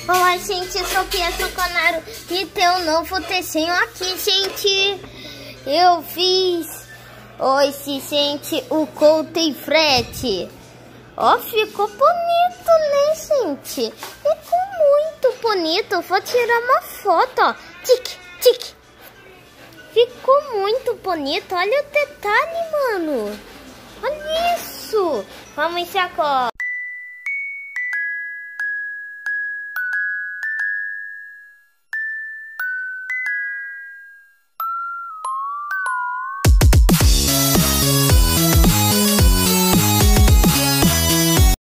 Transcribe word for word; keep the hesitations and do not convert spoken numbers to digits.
Olá, gente, eu sou Pia Soconaro e tem um novo textinho aqui, gente. Eu fiz hoje, gente, o couro em frete. Ó, ficou bonito, né, gente? Ficou muito bonito. Vou tirar uma foto, ó. Tic, tic. Ficou muito bonito. Olha o detalhe, mano. Olha isso. Vamos encher a cor.